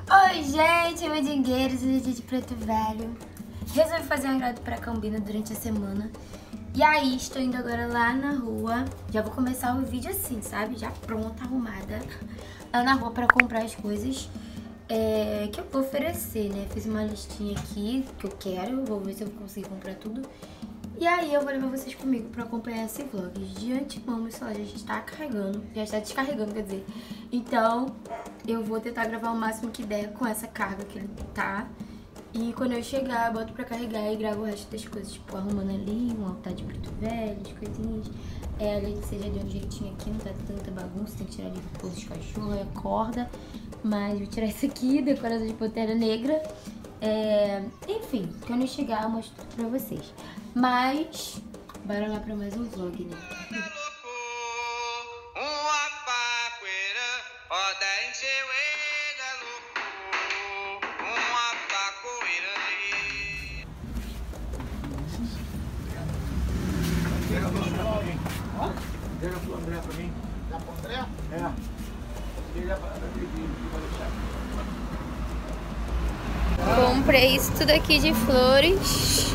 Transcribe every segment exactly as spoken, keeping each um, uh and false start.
Oi, gente, mandingueiros, hoje é de Preto Velho. Resolvi fazer um agrado pra Cambina durante a semana. E aí, estou indo agora lá na rua. Já vou começar o vídeo assim, sabe? Já pronta, arrumada. Lá na rua pra comprar as coisas é, que eu vou oferecer, né? Fiz uma listinha aqui que eu quero. Vou ver se eu consigo comprar tudo. E aí eu vou levar vocês comigo pra acompanhar esse vlog. De antemão, meu celular já está carregando, já está descarregando, quer dizer. Então, eu vou tentar gravar o máximo que der com essa carga que ele tá. E quando eu chegar, eu boto pra carregar e gravo o resto das coisas. Tipo, arrumando ali, um altar de preto velho, as coisinhas. É, a Letícia já deu um jeitinho aqui, não tá tanta bagunça. Tem que tirar ali o pouso de cachorro, a corda. Mas vou tirar isso aqui, decoração de pantera negra. É, enfim, quando eu chegar eu mostro tudo pra vocês. Mas, bora lá pra mais um vlog, né? Pega a flor André pra mim. Dá pro André? É. Ele é pra Comprei isso tudo aqui de flores.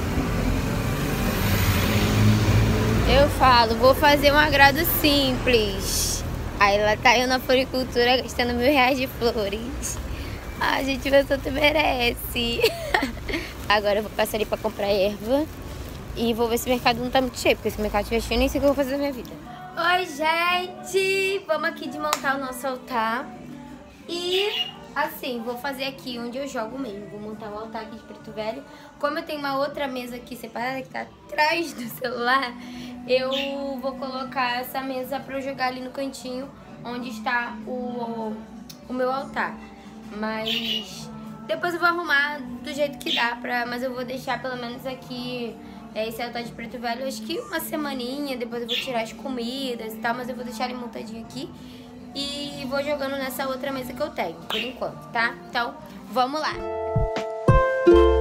Eu falo, vou fazer um agrado simples. Aí ela tá eu na floricultura gastando mil reais de flores. A gente, você tu merece. Agora eu vou passar ali pra comprar erva. E vou ver se o mercado não tá muito cheio, porque se o mercado estiver cheio, nem sei o que eu vou fazer da minha vida. Oi, gente! Vamos aqui desmontar o nosso altar. E, assim, vou fazer aqui onde eu jogo mesmo. Vou montar o altar aqui de Preto Velho. Como eu tenho uma outra mesa aqui separada, que tá atrás do celular, eu vou colocar essa mesa pra eu jogar ali no cantinho, onde está o, o meu altar. Mas depois eu vou arrumar do jeito que dá, pra, mas eu vou deixar pelo menos aqui... É, esse altar de Preto Velho, acho que uma semaninha, depois eu vou tirar as comidas e tal, mas eu vou deixar ele montadinho aqui e vou jogando nessa outra mesa que eu tenho, por enquanto, tá? Então, vamos lá!